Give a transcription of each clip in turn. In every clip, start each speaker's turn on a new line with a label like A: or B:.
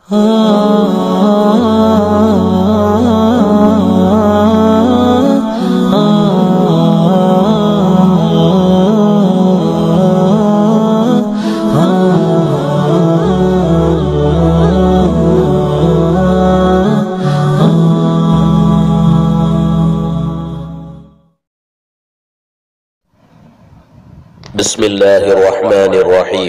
A: ബിസ്മില്ലാഹിർ റഹ്മാനിർ റഹീം.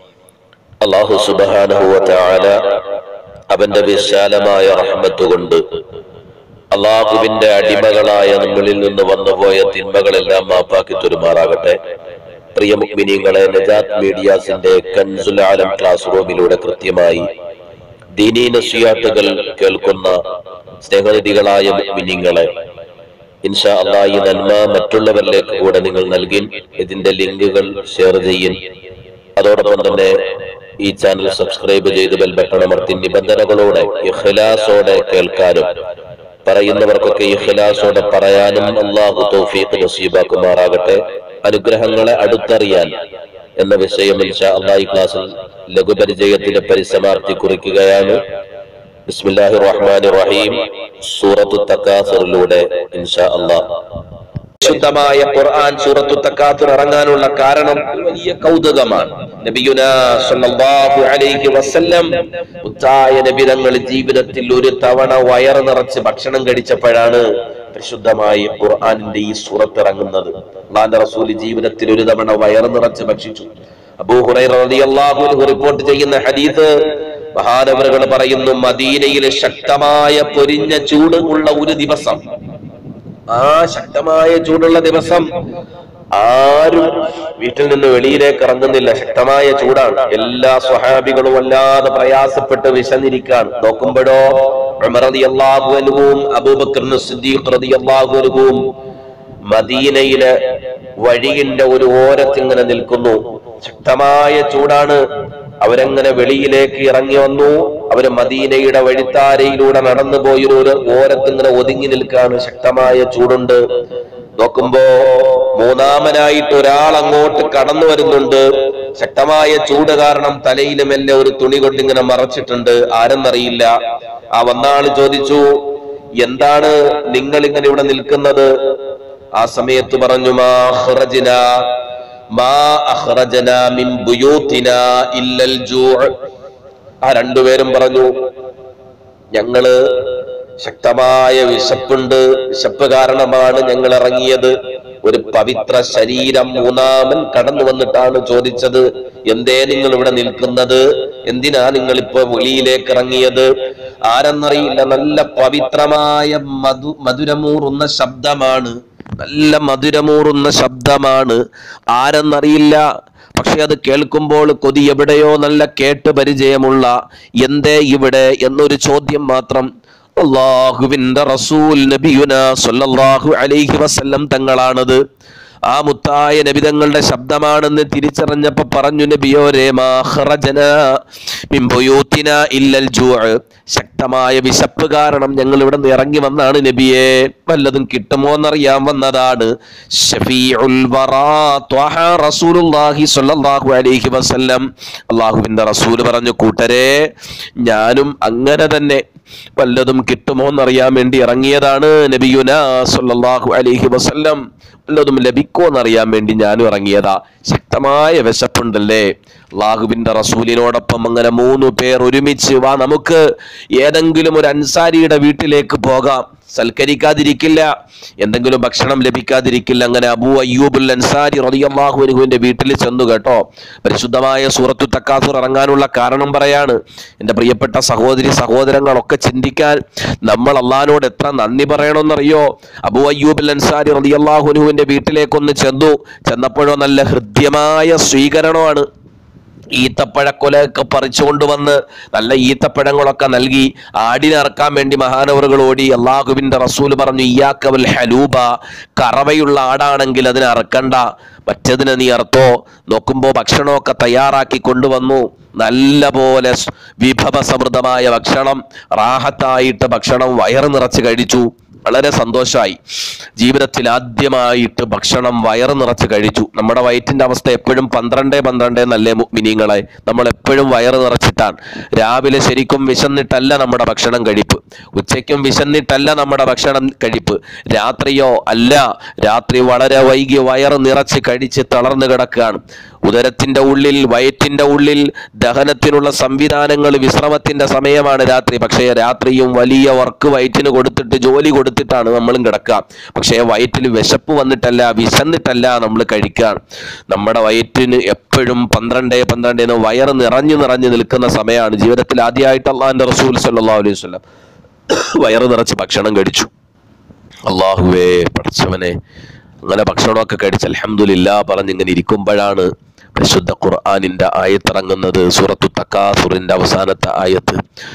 A: അല്ലാഹു സുബ്ഹാനഹു വ തആല അവന്റെ വിശാലമായ റഹ്മത്ത് കൊണ്ട് അല്ലാഹുവിന്റെ അടിമകളായ നമ്മളിൽ നിന്ന് വന്നുപോയ തിന്മകളെല്ലാം മാപ്പാക്കി തരുമാറാകട്ടെ. പ്രിയ മുഅ്മിനീങ്ങളെ, നജാത്ത് മീഡിയാസിന്റെ കൻസുൽ ആലം ക്ലാസ് റൂമിലൂടെ കൃത്യമായി ദീനീ നസിഹത്തുകൾ കേൾക്കുന്ന സ്നേഹനിധികളായ മുഅ്മിനീങ്ങളെ, ഇൻഷാ അല്ലാഹ് ഈ നന്മ മറ്റുള്ളവരിലേക്ക് കൂടെ നിങ്ങൾ നൽകി ഇതിന്റെ ലിങ്കുകൾ ഷെയർ ചെയ്യും. അതോടൊപ്പം തന്നെ ഈ ചാനൽ സബ്സ്ക്രൈബ് ചെയ്ത് ബെൽ ബട്ടൺ അമർത്തി നിബന്ധനകളോടെ ഇഖ്ലാസോടെ കേൾക്കാനും പറയുന്നവർക്കൊക്കെ ഇഖ്ലാസോടെ പറയാനും അല്ലാഹു തൗഫീഖ് നസീബാക്കുമാറാകട്ടെ. അനുഗ്രഹങ്ങളെ അടുത്തറിയാൻ എന്ന വിഷയം ഇൻഷാ അല്ലാഹ് ഈ ക്ലാസ്സിൽ ലഘുപരിചയത്തിന്റെ പരിസമാപ്തി കുറിക്കുകയാണ്. ബിസ്മില്ലാഹിർ റഹ്മാനിർ റഹീം. സൂറത്തു തകാസുറിലൂടെ ഇൻഷാ അല്ലാഹ് ശുദ്ധമായ ഖുർആൻ സൂറത്തു തകാസുർ ഇറങ്ങാനുള്ള കാരണം വലിയ കൗതുകമാണ്. നബിയുനാ സല്ലല്ലാഹു അലൈഹി വസല്ലം മുത്തായ നബി തങ്ങൾ ജീവിതത്തിൽ ഒരു തവണ വയറ് നിറച്ച് ഭക്ഷണം കഴിച്ചപ്പോഴാണ് പരിശുദ്ധമായ ഖുർആനിന്റെ ഈ സൂറത്ത് ഇറങ്ങുന്നത്. അല്ലാഹുവിന്റെ റസൂൽ ജീവിതത്തിൽ ഒരു തവണ വയറ് നിറച്ച് ഭക്ഷിച്ചു. അബൂ ഹുറൈറ റളിയല്ലാഹു അൻഹു റിപ്പോർട്ട് ചെയ്യുന്ന ഹദീസ്, മഹാനവറുകൾ പറയുന്നു, മദീനയിലെ ശക്തമായ പൊരിഞ്ഞ ചൂട് ഉള്ള ഒരു ദിവസം, ആ ശക്തമായ ചൂടുള്ള ദിവസം ആരും വീട്ടിൽ നിന്ന് വെളിയിലേക്ക് ഇറങ്ങുന്നില്ല. ശക്തമായ ചൂടാണ്. എല്ലാ സ്വഹാബികളും വല്ലാതെ പ്രയാസപ്പെട്ട് വിശന്നിരിക്കാണ്. നോക്കുമ്പോഴോ ഉമർ റളിയല്ലാഹു അൻഹുവും അബൂബക്കർ സിദ്ദീഖ് റളിയല്ലാഹു അൻഹുവും മദീനയിലെ വഴിയുടെ ഒരു ഓരത്തിൽ ഇങ്ങനെ നിൽക്കുന്നു. ശക്തമായ ചൂടാണ്. അവരങ്ങനെ വെളിയിലേക്ക് ഇറങ്ങി വന്നു. അവര് മദീനയുടെ വഴിത്താരയിലൂടെ നടന്നു പോയി ഒരു ഓരത്തിങ്ങനെ ഒതുങ്ങി നിൽക്കാണ്. ശക്തമായ ചൂടുണ്ട്. നോക്കുമ്പോ മൂന്നാമനായിട്ട് ഒരാൾ അങ്ങോട്ട് കടന്നു വരുന്നുണ്ട്. ശക്തമായ ചൂട് കാരണം തലയിൽ മെല്ലെ ഒരു തുണി കൊണ്ടിങ്ങനെ മറച്ചിട്ടുണ്ട്. ആരെന്നറിയില്ല. ആ വന്നാള് ചോദിച്ചു, എന്താണ് നിങ്ങൾ ഇങ്ങനെ ഇവിടെ നിൽക്കുന്നത്? ആ സമയത്ത് പറഞ്ഞു, ആ രണ്ടുപേരും പറഞ്ഞു, ഞങ്ങള് ശക്തമായ വിശപ്പുണ്ട്, വിശപ്പ് കാരണമാണ് ഞങ്ങൾ ഇറങ്ങിയത്. ഒരു പവിത്ര ശരീരം മൂന്നാമൻ കടന്നു വന്നിട്ടാണ് ചോദിച്ചത്, എന്തേ നിങ്ങൾ ഇവിടെ നിൽക്കുന്നത്? എന്തിനാ നിങ്ങൾ ഇപ്പൊ വെളിയിലേക്ക് ഇറങ്ങിയത്? ആരെന്നറിയില്ല. നല്ല പവിത്രമായ മധുരമൂറുന്ന ശബ്ദമാണ്. നല്ല മധുരമൂറുന്ന ശബ്ദമാണ്. ആരെന്നറിയില്ല. പക്ഷെ അത് കേൾക്കുമ്പോൾ കൊതി എവിടെയോ നല്ല കേട്ട് പരിചയമുള്ള എന്തേ ഇവിടെ എന്നൊരു ചോദ്യം മാത്രം. അല്ലാഹുവിന്റെ റസൂൽ നബിയുനാ സല്ലല്ലാഹു അലൈഹി വസല്ലം തങ്ങളാണത്. ആ മുത്തായ നബി തങ്ങളുടെ ശബ്ദമാണെന്ന് തിരിച്ചറിഞ്ഞപ്പോ പറഞ്ഞു, നബിയോരേ, മാ ഖറജനാ മിൻ ബുയൂതിനാ ഇല്ലൽ ജൂഅ്. ശക്തമായ വിശപ്പ് കാരണം ഞങ്ങൾ ഇവിടെ നിന്ന് ഇറങ്ങി വന്നാണ് നബിയെ. വല്ലതും കിട്ടുമോ എന്നറിയാൻ വന്നതാണ്. ശഫീഉൽ വറാ ത്വഹ റസൂലുള്ളാഹി സ്വല്ലല്ലാഹു അലൈഹി വസല്ലം. അല്ലാഹുവിന്റെ റസൂൽ പറഞ്ഞു, കൂട്ടരെ, ഞാനും അങ്ങനെ തന്നെ വല്ലതും കിട്ടുമോ എന്നറിയാൻ വേണ്ടി ഇറങ്ങിയതാണ്. നബിയുനാ സ്വല്ലല്ലാഹു അലൈഹി വസല്ലം വല്ലതും ലഭിക്കോ എന്നറിയാൻ വേണ്ടി ഞാനും ഇറങ്ങിയതാ. ശക്തമായ വിശപ്പുണ്ടല്ലേ. അല്ലാഹുവിന്റെ റസൂലിനോടൊപ്പം അങ്ങനെ 3 പേർ ഒരുമിച്ച്, വാ നമുക്ക് ഏതെങ്കിലും ഒരു അൻസാരിയുടെ വീട്ടിലേക്ക് പോകാം. സൽക്കരിക്കാതിരിക്കില്ല, എന്തെങ്കിലും ഭക്ഷണം ലഭിക്കാതിരിക്കില്ല. അങ്ങനെ അബൂ അയ്യൂബുൽ അൻസാരി റളിയല്ലാഹു അൻഹുവിന്റെ വീട്ടിൽ ചെന്നു. കേട്ടോ, പരിശുദ്ധമായ സൂറത്തു തകാസുർ ഇറങ്ങാനുള്ള കാരണം പറയാണ്. എൻ്റെ പ്രിയപ്പെട്ട സഹോദരി സഹോദരങ്ങളൊക്കെ ചിന്തിക്കാൻ നമ്മൾ അള്ളാഹിനോട് എത്ര നന്ദി പറയണമെന്നറിയോ? അബൂ അയ്യൂബുൽ അൻസാരി റളിയല്ലാഹു അൻഹുവിന്റെ വീട്ടിലേക്കൊന്ന് ചെന്നപ്പോഴോ നല്ല ഹൃദ്യമായ സ്വീകരണമാണ്. ഈത്തപ്പഴക്കൊലയൊക്കെ പറിച്ചുകൊണ്ടുവന്ന് നല്ല ഈത്തപ്പഴങ്ങളൊക്കെ നൽകി. ആടിനറക്കാൻ വേണ്ടി മഹാനവറുകൾ ഓടി. അല്ലാഹുവിന്റെ റസൂൽ പറഞ്ഞു, ഇയ്യാക വൽ ഹലൂബ, കറവയുള്ള ആടാണെങ്കിൽ അതിനെ അറക്കണ്ട, മറ്റതിനെ നീ അർത്തോ. നോക്കുമ്പോ ഭക്ഷണമൊക്കെ തയ്യാറാക്കി കൊണ്ടുവന്നു. നല്ല പോലെ വിഭവസമൃദ്ധമായ ഭക്ഷണം, റാഹത്തായിട്ട് ഭക്ഷണം വയറ് നിറച്ച് കഴിച്ചു. വളരെ സന്തോഷമായി. ജീവിതത്തിൽ ആദ്യമായിട്ട് ഭക്ഷണം വയറ് നിറച്ച് കഴിച്ചു. നമ്മുടെ വയറ്റിന്റെ അവസ്ഥ എപ്പോഴും 12 നല്ലേ മുഅ്മിനീങ്ങളെ. നമ്മൾ എപ്പോഴും വയറ് നിറച്ചിട്ടാണ്. രാവിലെ ശരിക്കും വിശന്നിട്ടല്ല നമ്മുടെ ഭക്ഷണം കഴിപ്പ്, ഉച്ചയ്ക്കും വിശന്നിട്ടല്ല നമ്മുടെ ഭക്ഷണം കഴിപ്പ്, രാത്രിയോ അല്ല. രാത്രി വളരെ വൈകി വയറ് നിറച്ച് കഴിച്ച് തളർന്നു കിടക്കുകയാണ്. ഉദരത്തിന്റെ ഉള്ളിൽ, വയറ്റിന്റെ ഉള്ളിൽ ദഹനത്തിനുള്ള സംവിധാനങ്ങൾ, വിശ്രമത്തിന്റെ സമയമാണ് രാത്രി. പക്ഷേ രാത്രിയും വലിയ വർക്ക് വയറ്റിന് കൊടുത്തിട്ട്, ജോലി കൊടുത്തിട്ടാണ് നമ്മളും കിടക്കുക. പക്ഷേ വയറ്റിൽ വിശപ്പ് വന്നിട്ടല്ല, വിശന്നിട്ടല്ല നമ്മൾ കഴിക്കുക. നമ്മുടെ വയറ്റിന് എപ്പോഴും 12 വയറ് നിറഞ്ഞു നിൽക്കുന്ന സമയമാണ്. ജീവിതത്തിൽ ആദ്യമായിട്ട് അള്ളാഹുവിന്റെ റസൂൽ സല്ലല്ലാഹു അലൈഹി വസല്ലം വയറ് നിറച്ച് ഭക്ഷണം കഴിച്ചു. അള്ളാഹുവേ പടച്ചവനെ, അങ്ങനെ ഭക്ഷണമൊക്കെ കഴിച്ച് അൽഹംദുലില്ലാ പറഞ്ഞിങ്ങനെ ഇരിക്കുമ്പോഴാണ് പരിശുദ്ധ ഖുർആനിന്റെ ആയത്തിറങ്ങുന്നത്. സൂറത്തു തകാസുറിന്റെ അവസാനത്തെ ആയത്ത്,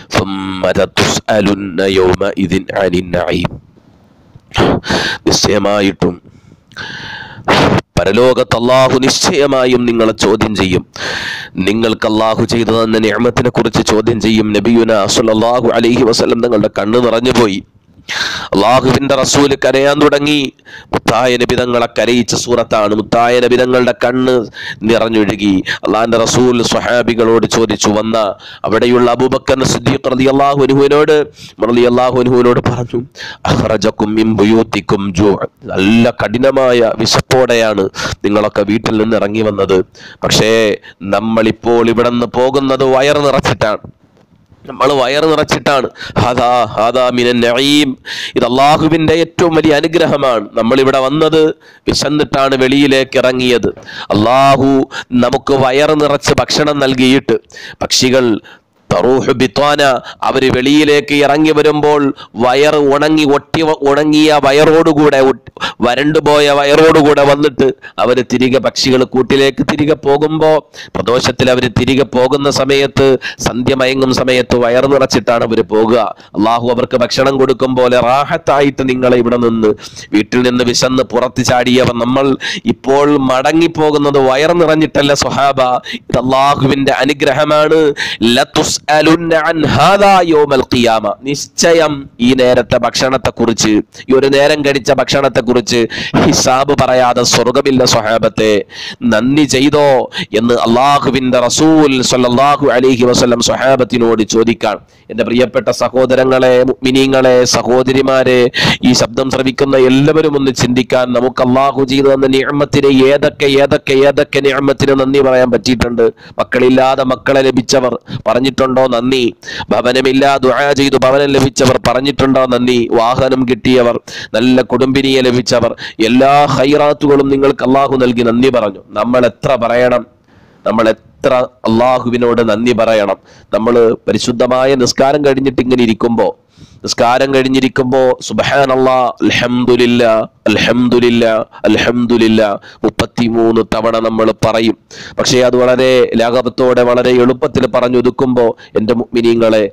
A: നിശ്ചയമായിട്ടും പരലോകത്ത് അല്ലാഹു നിശ്ചയമായും നിങ്ങളെ ചോദ്യം ചെയ്യും. നിങ്ങൾക്ക് അല്ലാഹു ചെയ്തു തന്ന നിഅമത്തിനെ കുറിച്ച് ചോദ്യം ചെയ്യും. നബിയുനാ സ്വല്ലല്ലാഹു അലൈഹി വസല്ലം തങ്ങളുടെ കണ്ണ് നിറഞ്ഞുപോയി. അള്ളാഹുവിന്റെ റസൂല് കരയാൻ തുടങ്ങി. മുത്തായ നബി തങ്ങളെ കരയിച്ച സൂറത്താണ്. മുത്തായ നബി തങ്ങളുടെ കണ്ണ് നിറഞ്ഞൊഴുകി. അള്ളാഹിന്റെ റസൂൽ സ്വഹാബികളോട് ചോദിച്ചു. വന്ന അവിടെയുള്ള അബൂബക്കർ സിദ്ദീഖ് റളിയല്ലാഹു അൻഹുവിനോട് പറഞ്ഞു, അഖ്റജകും മിൻ ബുയൂതികും ജൂ'. നല്ല കഠിനമായ വിശപ്പോടെയാണ് നിങ്ങളൊക്കെ വീട്ടിൽ നിന്ന് ഇറങ്ങി വന്നത്. പക്ഷേ നമ്മളിപ്പോൾ ഇവിടെ നിന്ന് പോകുന്നത് വയറ് നിറച്ചിട്ടാണ്. നമ്മൾ വയറ് നിറച്ചിട്ടാണ്. ഇത് അള്ളാഹുവിന്റെ ഏറ്റവും വലിയ അനുഗ്രഹമാണ്. നമ്മളിവിടെ വന്നത് വിശന്നിട്ടാണ് വെളിയിലേക്ക് ഇറങ്ങിയത്. അള്ളാഹു നമുക്ക് വയറ് നിറച്ച് ഭക്ഷണം നൽകിയിട്ട്, അവര് വെളിയിലേക്ക് ഇറങ്ങി വരുമ്പോൾ വയറ് ഉണങ്ങിയ വയറോടുകൂടെ, വരണ്ടുപോയ വയറോടുകൂടെ വന്നിട്ട് അവര് തിരികെ, പക്ഷികൾ കൂട്ടിലേക്ക് തിരികെ പോകുമ്പോൾ, പ്രദോഷത്തിൽ അവര് തിരികെ പോകുന്ന സമയത്ത്, സന്ധ്യ മയങ്ങും സമയത്ത് വയറ് നിറച്ചിട്ടാണ് അവര് പോകുക. അള്ളാഹു അവർക്ക് ഭക്ഷണം കൊടുക്കും പോലെ റാഹത്തായിട്ട് നിങ്ങളെ ഇവിടെ നിന്ന്, വീട്ടിൽ നിന്ന് വിശന്ന് പുറത്ത് ചാടിയവർ നമ്മൾ ഇപ്പോൾ മടങ്ങിപ്പോകുന്നത് വയറ് നിറഞ്ഞിട്ടല്ല സ്വഹാബ. ഇത് അള്ളാഹുവിന്റെ അനുഗ്രഹമാണ്. നിശ്ചയം ഈ നേരത്തെ ഭക്ഷണത്തെ കുറിച്ച്, ഈ ഒരു നേരം കഴിച്ച ഭക്ഷണത്തെ കുറിച്ച് ഹിസാബ് പറയാതെ സ്വർഗമില്ല സ്വഹാബത്തെ. നന്ദി ചെയ്തോ എന്ന് അള്ളാഹുവിന്റെ റസൂൽ സ്വല്ലല്ലാഹു അലൈഹി വസല്ലം സ്വഹാബത്തിനോട് ചോദിക്കാൻ. എന്റെ പ്രിയപ്പെട്ട സഹോദരങ്ങളെ, മുഅ്മിനീങ്ങളെ, സഹോദരിമാരെ, ഈ ശബ്ദം ശ്രവിക്കുന്ന എല്ലാവരും ഒന്ന് ചിന്തിക്കാൻ. നമുക്ക് അള്ളാഹു ചെയ്തു തന്ന നിഅമത്തിന് ഏതൊക്കെ നിഅമത്തിന് നന്ദി പറയാൻ പറ്റിയിട്ടുണ്ട്? മക്കളില്ലാതെ മക്കളെ ലഭിച്ചവർ പറഞ്ഞിട്ടുണ്ടോ നന്ദി? ഭവനമില്ലാതെ ദുആ ചെയ്തു ഭവനം ലഭിച്ചവർ പറഞ്ഞിട്ടുണ്ടോ നന്ദി? വാഹനം കിട്ടിയവർ, നല്ല കുടുംബിനിയെ ലഭിച്ചവർ, എല്ലാ ഖൈറാത്തുകളും നിങ്ങൾക്ക് അള്ളാഹു നൽകി നന്ദി പറഞ്ഞു. നമ്മൾ എത്ര പറയണം? നമ്മൾ എത്ര അള്ളാഹുവിനോട് നന്ദി പറയണം? നമ്മൾ പരിശുദ്ധമായ നിസ്കാരം കഴിഞ്ഞിരിക്കുമ്പോ സുബ്ഹാനല്ലാഹ്, അൽഹംദുലില്ലാഹ്, അൽഹംദുലില്ലാഹ്, അൽഹംദുലില്ലാഹ് 33 തവണ നമ്മൾ പറയും. പക്ഷേ അത് വളരെ ലാഘവത്തോടെ, വളരെ എളുപ്പത്തിൽ പറഞ്ഞൊതുക്കുമ്പോ എൻ്റെ മുഅ്മിനീങ്ങളെ,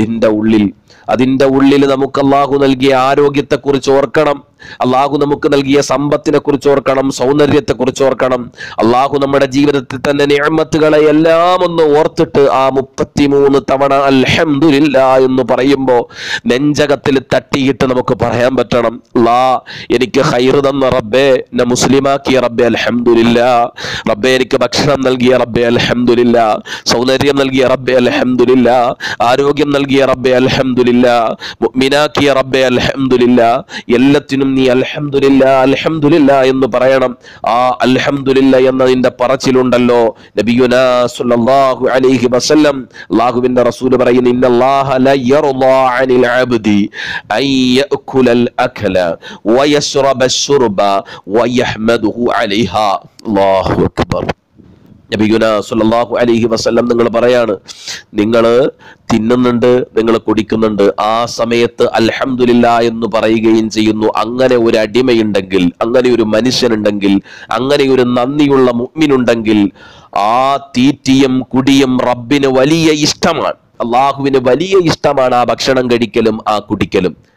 A: അതിന്റെ ഉള്ളിൽ നമുക്ക് അള്ളാഹു നൽകിയ ആരോഗ്യത്തെ കുറിച്ച് ഓർക്കണം. അള്ളാഹു നമുക്ക് നൽകിയ സമ്പത്തിനെ കുറിച്ച് ഓർക്കണം, സൗന്ദര്യത്തെ കുറിച്ച് ഓർക്കണം. അള്ളാഹു നമ്മുടെ ജീവിതത്തിൽ തന്നെ നിഅമത്തുകളെ എല്ലാം ഒന്ന് ഓർത്തിട്ട് ആ 33 തവണ അൽഹംദുലില്ലാഹ് എന്ന് പറയുമ്പോ നെഞ്ചകത്തിൽ തട്ടിയിട്ട് നമുക്ക് പറയാൻ പറ്റണം, എനിക്ക് ഖൈർ തന്ന റബ്ബേ, എന്നെ മുസ്ലിമാക്കിയ റബ്ബേ അൽഹംദുലില്ലാഹ്. റബ്ബേ എനിക്ക് ഭക്ഷണം നൽകിയ റബ്ബേ അൽഹംദുലില്ലാഹ്, സൗന്ദര്യം നൽകിയ റബ്ബേ അൽഹംദുലില്ലാഹ്, ആരോഗ്യം നൽകിയ റബ്ബേ അൽഹംദുലില്ലാഹ്, മുഅ്മിനാക്കിയ റബ്ബേ അൽഹംദുലില്ലാഹ്. എല്ലാത്തിനും നീ അൽഹംദുലില്ലാഹ്, അൽഹംദുലില്ലാഹ് എന്ന് പറയണം. ആ അൽഹംദുലില്ലാഹ് എന്നതിന്റെ പറച്ചിലുണ്ടല്ലോ, നബിയുനാ സ്വല്ലല്ലാഹു അലൈഹി വസല്ലം, അല്ലാഹുവിന്റെ റസൂൽ പറയുന്നു, ഇന്നല്ലാഹ ല യർളാ അനിൽ അബ്ദി അൻ യഅകുലൽ അക്ല വയശ്റബ അശ്ശുർബ വയഹ്മദുഹു അലൈഹാ. അല്ലാഹു അക്ബർ. നബിയുനാ സ്വല്ലല്ലാഹു അലൈഹി വസല്ലം നിങ്ങൾ പറയാണ്, നിങ്ങൾ തിന്നുന്നുണ്ട്, നിങ്ങൾ കുടിക്കുന്നുണ്ട്, ആ സമയത്ത് അൽഹംദുലില്ലാഹ് എന്ന് പറയുകയും ചെയ്യുന്നു. അങ്ങനെ ഒരു അടിമയുണ്ടെങ്കിൽ, അങ്ങനെ ഒരു മനുഷ്യനുണ്ടെങ്കിൽ, അങ്ങനെ ഒരു നന്ദിയുള്ള മുഅ്മിനുണ്ടെങ്കിൽ, ആ തീറ്റിയും കുടിയും റബ്ബിന് വലിയ ഇഷ്ടമാണ്. അള്ളാഹുവിന് വലിയ ഇഷ്ടമാണ് ആ ഭക്ഷണം കഴിക്കലും ആ കുടിക്കലും.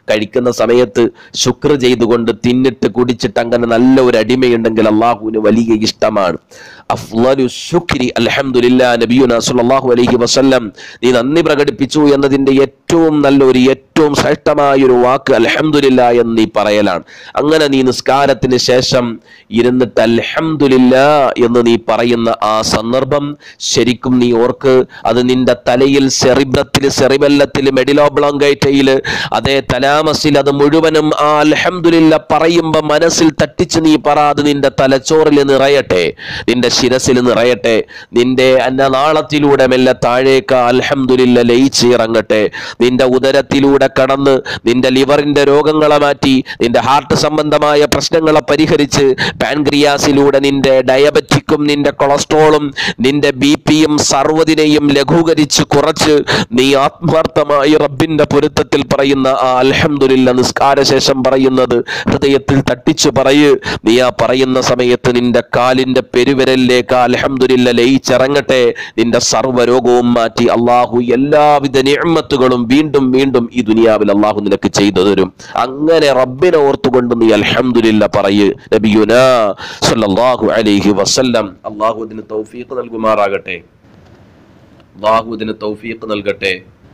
A: കഴിക്കുന്ന സമയത്ത് ശുക്ർ ചെയ്തുകൊണ്ട് തിന്നിട്ട് കുടിച്ചിട്ട് അങ്ങനെ നല്ല ഒരു അടിമയുണ്ടെങ്കിൽ അള്ളാഹുവിന് വലിയ ഇഷ്ടമാണ്. അഫ്ളലു ശുക്രി അൽഹംദുലില്ലാ. നബിയുനാ സ്വല്ലല്ലാഹു അലൈഹി വസല്ലം നീ നന്ദി പ്രകടിപ്പിച്ചു എന്നതിന്റെ ഏറ്റവും നല്ലൊരു ഏറ്റവും ശ്രേഷ്ഠമായ ഒരു വാക്ക് അൽഹംദുലില്ലാ എന്ന് നീ പറയലാണ്. അങ്ങനെ നീ നിസ്കാരത്തിന് ശേഷം ഇരുന്നിട്ട് അൽഹംദുലില്ലാ എന്ന് നീ പറയുന്ന ആ സന്ദർഭം ശരിക്കും നീ ഓർക്ക്. അത് നിന്റെ തലയിൽ സെറിബെല്ലത്തിൽ മെഡിലോബ്ലോങ്കൈറ്റയിൽ അതേ തലാമസിൽ അത് മുഴുവനും ആ അൽഹംദുലില്ലാ പറയുമ്പോ മനസ്സിൽ തട്ടിച്ച് നീ പറ. അത് നിന്റെ തലച്ചോറിൽ നിറയട്ടെ, നിന്റെ ശിരസിൽ നിറയട്ടെ, നിന്റെ അന്നനാളത്തിലൂടെ മെല്ലെ താഴേക്ക് അൽഹംദുലില്ലാ ലയിച്ച് ഇറങ്ങട്ടെ. നിന്റെ ഉദരത്തിലൂടെ കടന്ന് നിന്റെ ലിവറിന്റെ രോഗങ്ങളെ മാറ്റി, നിന്റെ ഹാർട്ട് സംബന്ധമായ പ്രശ്നങ്ങളെ പരിഹരിച്ച്, പാൻക്രിയാസിലൂടെ നിന്റെ ഡയബറ്റിക്കും നിന്റെ കൊളസ്ട്രോളും നിന്റെ ബിപിയും സർവ്വതിനെയും ലഘൂകരിച്ച് കുറച്ച് നീ ആത്മാർത്ഥമായി റബ്ബിന്റെ പൊരുത്തത്തിൽ പറയുന്ന ആ അൽഹംദുലില്ലാ നിസ്കാര ശേഷം പറയുന്നത് ഹൃദയത്തിൽ തട്ടിച്ചു പറയ്. നീ ആ പറയുന്ന സമയത്ത് നിന്റെ കാലിന്റെ പെരുവിരലിലേക്ക് അൽഹംദുലില്ലാ ലയിച്ചിറങ്ങട്ടെ. നിന്റെ സർവ്വരോഗവും മാറ്റി അള്ളാഹു എല്ലാവിധ നിഅ്മത്തുകളും വീണ്ടും വീണ്ടും ഈ ദുനിയാവിൽ അള്ളാഹു നിനക്ക് ചെയ്തു തരും. അങ്ങനെ റബ്ബിനെ ഓർത്തുകൊണ്ട് നീ അൽഹംദുലില്ലാ പറയ്. നബിയുനാ സ്വല്ലല്ലാഹു അലൈഹി വസല്ലം അള്ളാഹു ഇതിന് തൗഫീഖ് നൽകുമാറാകട്ടെ. അള്ളാഹു ഇതിന് തൗഫീഖ് നൽകട്ടെ.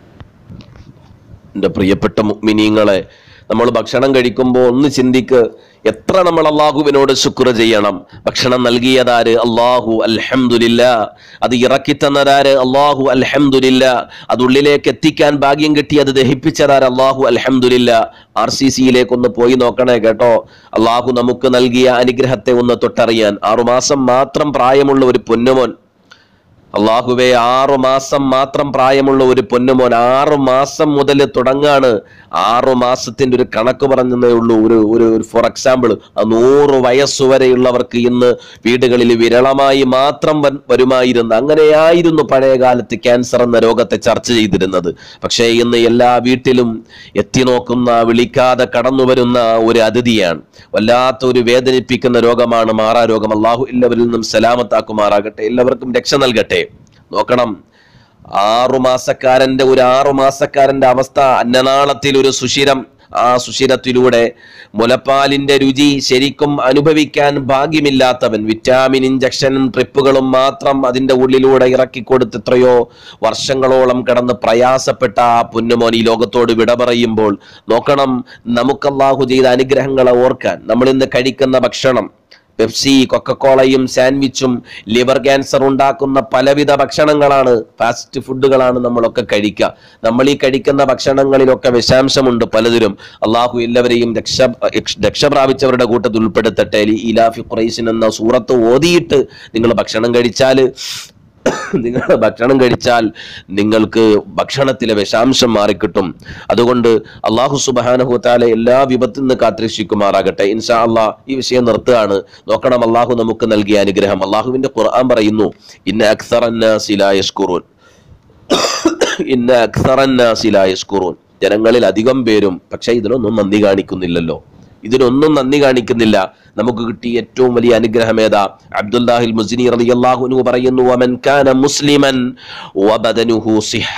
A: എൻ്റെ പ്രിയപ്പെട്ട മുഅ്മിനീങ്ങളെ, നമ്മൾ ഭക്ഷണം കഴിക്കുമ്പോൾ ഒന്ന് ചിന്തിക്ക്, എത്ര നമ്മൾ അള്ളാഹുവിനോട് ശുക്ർ ചെയ്യണം. ഭക്ഷണം നൽകിയതാര്? അള്ളാഹു അൽഹംദുലില്ലാ. അത് ഇറക്കി തന്നതാര്? അള്ളാഹു അൽഹംദുലില്ലാ. അത് ഉള്ളിലേക്ക് എത്തിക്കാൻ ഭാഗ്യം കിട്ടി അത് ദഹിപ്പിച്ചതാര്? അള്ളാഹു അൽഹംദുലില്ലാ. RCCയിലേക്ക് ഒന്ന് പോയി നോക്കണേ കേട്ടോ. അള്ളാഹു നമുക്ക് നൽകിയ അനുഗ്രഹത്തെ ഒന്ന് തൊട്ടറിയാൻ. 6 മാസം മാത്രം പ്രായമുള്ള ഒരു പൊന്നുമോൻ, അള്ളാഹുവെ 6 മാസം മാത്രം പ്രായമുള്ള ഒരു പൊന്നുമോൻ, 6 മാസം മുതൽ തുടങ്ങാണ്. 6 മാസത്തിന്റെ ഒരു കണക്ക് പറഞ്ഞതേ ഉള്ളൂ. ഒരു ഫോർ എക്സാമ്പിൾ, 100 വയസ്സുവരെയുള്ളവർക്ക് ഇന്ന് വീടുകളിൽ വിരളമായി മാത്രം വരുമായിരുന്നു. അങ്ങനെയായിരുന്നു പഴയ കാലത്ത് ക്യാൻസർ എന്ന രോഗത്തെ ചർച്ച ചെയ്തിരുന്നത്. പക്ഷേ ഇന്ന് എല്ലാ വീട്ടിലും എത്തി നോക്കുന്ന, വിളിക്കാതെ കടന്നു വരുന്ന ഒരു അതിഥിയാണ്. വല്ലാത്ത ഒരു വേദനിപ്പിക്കുന്ന രോഗമാണ് മാറാരോഗം. അള്ളാഹു എല്ലാവരിൽ നിന്നും സലാമത്താക്കുമാറാകട്ടെ, എല്ലാവർക്കും രക്ഷ നൽകട്ടെ. നോക്കണം, 6 മാസക്കാരന്റെ അവസ്ഥ. അന്നനാളത്തിൽ ഒരു സുഷിരം, ആ സുഷിരത്തിലൂടെ മുലപ്പാലിന്റെ രുചി ശരിക്കും അനുഭവിക്കാൻ ഭാഗ്യമില്ലാത്തവൻ വിറ്റാമിൻ ഇഞ്ചക്ഷനും ട്രിപ്പുകളും മാത്രം അതിന്റെ ഉള്ളിലൂടെ ഇറക്കിക്കൊടുത്ത് എത്രയോ വർഷങ്ങളോളം കടന്ന് പ്രയാസപ്പെട്ട ആ പൊന്നുമോൻ ഈ ലോകത്തോട് വിട പറയുമ്പോൾ നോക്കണം, നമുക്ക് അല്ലാഹു ചെയ്ത അനുഗ്രഹങ്ങളെ ഓർക്കാൻ. നമ്മൾ ഇന്ന് കഴിക്കുന്ന ഭക്ഷണം, പെപ്സി, കൊക്കക്കോളയും സാൻഡ്വിച്ചും ലിവർ ക്യാൻസർ ഉണ്ടാക്കുന്ന പലവിധ ഭക്ഷണങ്ങളാണ്, ഫാസ്റ്റ് ഫുഡുകളാണ് നമ്മളൊക്കെ കഴിക്കുക. നമ്മൾ ഈ കഴിക്കുന്ന ഭക്ഷണങ്ങളിലൊക്കെ വിഷാംശമുണ്ട് പലതിലും. അള്ളാഹു എല്ലാവരെയും രക്ഷ പ്രാപിച്ചവരുടെ കൂട്ടത്തിൽ ഉൾപ്പെടുത്തട്ടെ. ഇലാഫി ഖുറൈശിൻ എന്ന സൂറത്ത് ഓതിയിട്ട് നിങ്ങൾ ഭക്ഷണം കഴിച്ചാൽ നിങ്ങൾക്ക് ഭക്ഷണത്തിലെ വിഷാംശം മാറിക്കിട്ടും. അതുകൊണ്ട് അല്ലാഹു സുബ്ഹാനഹു വ തആല എല്ലാ വിപത്തിൽ നിന്ന് കാത്തുരക്ഷിക്കുമാറാകട്ടെ. ഇൻഷാ അല്ലാഹ് ഈ വിഷയം നിർത്തുകയാണ്. നോക്കണം, അല്ലാഹു നമുക്ക് നൽകിയ അനുഗ്രഹം. അല്ലാഹുവിന്റെ ഖുർആൻ പറയുന്നു, ഇന്ന അക്സറന്നാസി ലാ യശ്കുറൂൻ. ഇന്ന അക്സറന്നാസി ലാ യശ്കുറൂൻ. ജനങ്ങളിൽ അധികം പേരും പക്ഷേ ഇതിനൊന്നും നന്ദി കാണിക്കുന്നില്ലല്ലോ. നമുക്ക് കിട്ടിയ ഏറ്റവും വലിയ അനുഗ്രഹം ഏതാ? അബ്ദുല്ലാഹിൽ മുസ്നി റളിയല്ലാഹു അൻഹു പറയുന്നു, വമൻ കാന മുസ്ലിമൻ വബദനുഹു സിഹ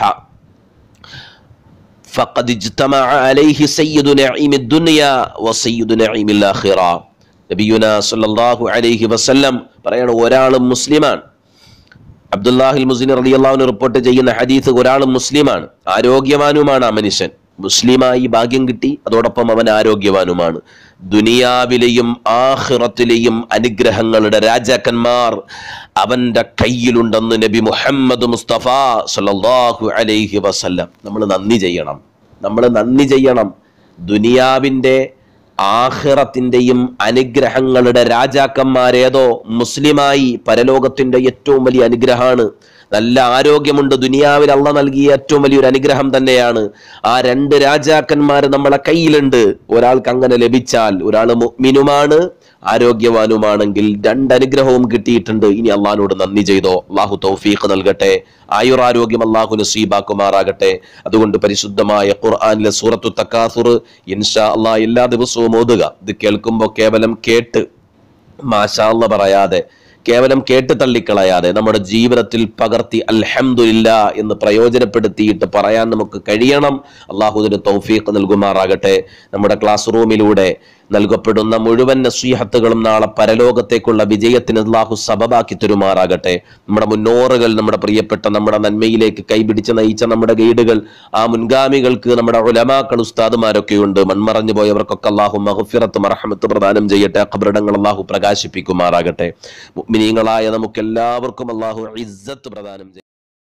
A: ഫഖദ് ഇജ്തമഅ അലൈഹി സയ്യിദു നഈമിദ് ദുനിയ വസയ്യിദു നഈമിൽ ആഖിറ. നബിയുനാ സ്വല്ലല്ലാഹു അലൈഹി വസല്ലം പറയാണ്, ഒരാൾ മുസ്ലിമാണ്. അബ്ദുല്ലാഹിൽ മുസ്നി റളിയല്ലാഹു അൻഹു റിപ്പോർട്ട് ചെയ്യുന്ന ഹദീസ്, ഒരാൾ മുസ്ലിമാണ്, ആരോഗ്യവാനുമാണ്. ആ മനുഷ്യൻ മുസ്ലിമായി ഭാഗ്യം കിട്ടി, അതോടൊപ്പം അവൻ ആരോഗ്യവാനുമാണ്. ദുനിയാവിലെയും ആഖിറത്തിലെയും അനുഗ്രഹങ്ങളുടെ രാജാക്കന്മാർ അവന്റെ കയ്യിലുണ്ടെന്ന് നബി മുഹമ്മദ് മുസ്തഫ സല്ലല്ലാഹു അലൈഹി വസല്ലം. നമ്മൾ നന്ദി ചെയ്യണം. ദുനിയാവിന്റെ ആഖിറത്തിന്റെയും അനുഗ്രഹങ്ങളുടെ രാജാക്കന്മാരേതോ മുസ്ലിമായി പരലോകത്തിന്റെ ഏറ്റവും വലിയ അനുഗ്രഹമാണ്. നല്ല ആരോഗ്യമുണ്ട്, ദുനിയാവിൽ അള്ളാഹ് നൽകിയ ഏറ്റവും വലിയൊരു അനുഗ്രഹം തന്നെയാണ്. ആ 2 രാജാക്കന്മാർ നമ്മളെ കയ്യിലുണ്ട്. ഒരാൾക്ക് അങ്ങനെ ലഭിച്ചാൽ, ഒരാൾ മുഅ്മിനുമാണ്, ആരോഗ്യവാനുമാണെങ്കിൽ 2 അനുഗ്രഹവും കിട്ടിയിട്ടുണ്ട്. ഇനി അള്ളാഹിനോട് നന്ദി ചെയ്തോ. അള്ളാഹു തൗഫീഖ് നൽകട്ടെ, ആയുരാരോഗ്യം അള്ളാഹു നസീബാക്കുമാറാകട്ടെ. അതുകൊണ്ട് പരിശുദ്ധമായ ഖുർആനിലെ സൂറത്തു തകാസുർ ഇൻഷാ അള്ളാഹ് എല്ലാ ദിവസവും ഓതുക. ഇത് കേൾക്കുമ്പോൾ കേവലം കേട്ട് മാഷാ അല്ലാഹ് പറയാതെ കേവലം കേട്ട് തള്ളിക്കളയാതെ നമ്മുടെ ജീവിതത്തിൽ പകർത്തി അൽഹംദുലില്ലാ എന്ന് പ്രയോജനപ്പെടുത്തിയിട്ട് പറയാൻ നമുക്ക് കഴിയണം. അള്ളാഹു ഇതിന് തൗഫീഖ് നൽകുമാറാകട്ടെ. നമ്മുടെ ക്ലാസ് റൂമിലൂടെ നൽകപ്പെടുന്ന മുഴുവൻ നസീഹത്തുകളും നാളെ പരലോകത്തേക്കുള്ള വിജയത്തിന് അല്ലാഹു സബബാക്കി തരുമാറാകട്ടെ. നമ്മുടെ മുന്നോറുകൾ, നമ്മുടെ പ്രിയപ്പെട്ട, നമ്മുടെ നന്മയിലേക്ക് കൈപിടിച്ച് നയിച്ച നമ്മുടെ ഗൈഡുകൾ, ആ മുൻഗാമികൾക്ക് നമ്മുടെ ഉലമാക്കൾ, ഉസ്താദുമാരൊക്കെയുണ്ട്. മൺമറഞ്ഞു പോയവർക്കൊക്കെ അല്ലാഹു മഗ്ഫിറത്തും റഹ്മത്തും പ്രദാനം ചെയ്യട്ടെ. ഖബറിടങ്ങൾ അല്ലാഹു പ്രകാശിപ്പിക്കുമാറാകട്ടെ. മുഅ്മിനീങ്ങളായ നമുക്കെല്ലാവർക്കും അല്ലാഹു ഇസ്സത്ത് പ്രദാനം ചെയ്യട്ടെ.